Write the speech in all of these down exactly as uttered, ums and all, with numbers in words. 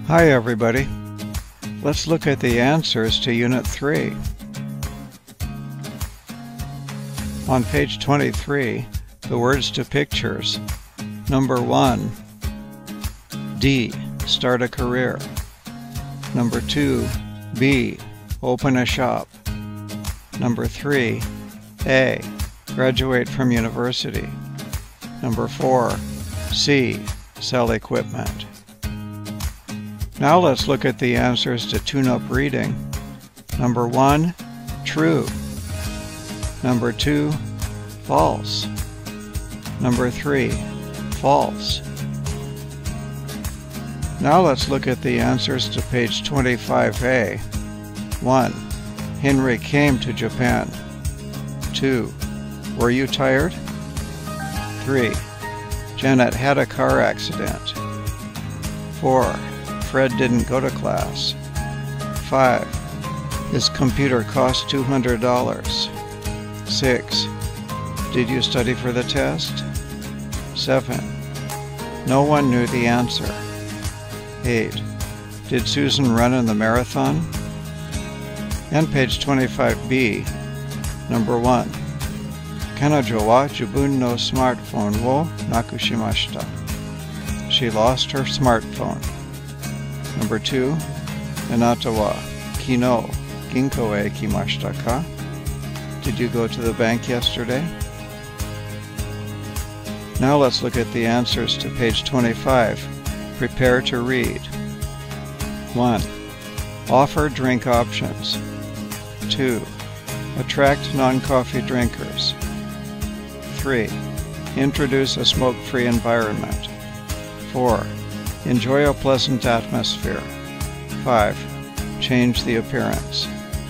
Hi everybody. Let's look at the answers to Unit three. On page twenty-three, the words to pictures. Number one, D, start a career. Number two, B, open a shop. Number three, A, graduate from university. Number four, C, sell equipment. Now let's look at the answers to tune-up reading. Number one, true. Number two, false. Number three, false. Now let's look at the answers to page twenty-five A. one. Henry came to Japan. two. Were you tired? three. Janet had a car accident. four. Fred didn't go to class. five. His computer cost two hundred dollars. six. Did you study for the test? seven. No one knew the answer. eight. Did Susan run in the marathon? And page twenty-five B, number one. Kanojo wa jibun no smartphone wo nakushimashita. She lost her smartphone. Number two. Anata wa kino ginko e ikimashita ka? Did you go to the bank yesterday? Now let's look at the answers to page twenty-five. Prepare to read. one. Offer drink options. two. Attract non-coffee drinkers. three. Introduce a smoke-free environment. four. Enjoy a pleasant atmosphere. five. Change the appearance.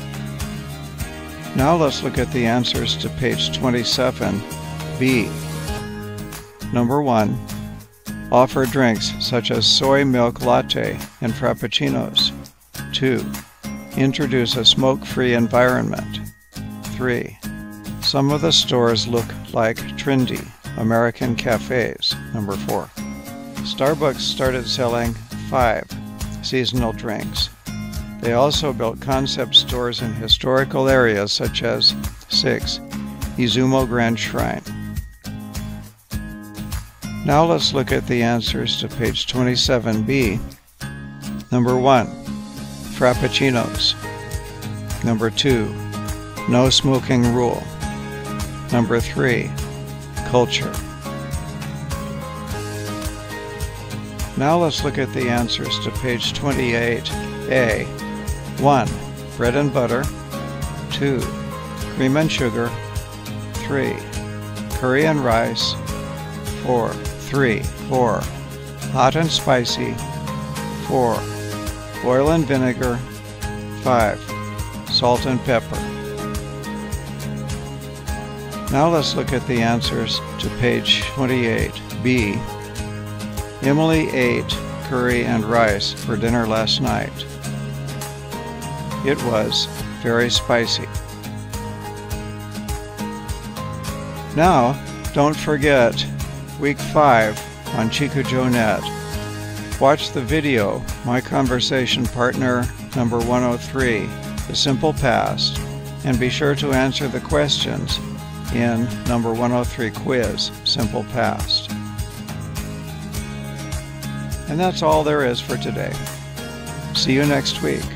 Now let's look at the answers to page twenty-seven B. Number one. Offer drinks such as soy milk latte and frappuccinos. two. Introduce a smoke-free environment. three. Some of the stores look like trendy American cafes. Number four. Starbucks started selling five seasonal drinks. They also built concept stores in historical areas such as six. Izumo Grand Shrine. Now let's look at the answers to page twenty-seven B. Number one. Frappuccinos. Number two. No smoking rule. Number three. Culture. Now let's look at the answers to page twenty-eight A. one. Bread and butter. two. Cream and sugar. three. Curry and rice. four. three. four. Hot and spicy. four. Oil and vinegar. five. Salt and pepper. Now let's look at the answers to page twenty-eight B. Emily ate curry and rice for dinner last night. It was very spicy. Now, don't forget week five on Chikujo Net. Watch the video, My Conversation Partner number one oh three, The Simple Past, and be sure to answer the questions in number one oh three quiz, Simple Past. And that's all there is for today. See you next week.